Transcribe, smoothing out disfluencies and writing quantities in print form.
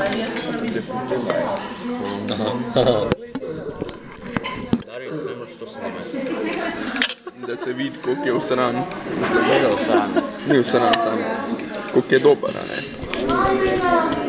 Dario, ne možeš to snimati. Da se vidi koliko je usran. Mislim da je usran. Nije usran sam. Koliko je dobar, a ne.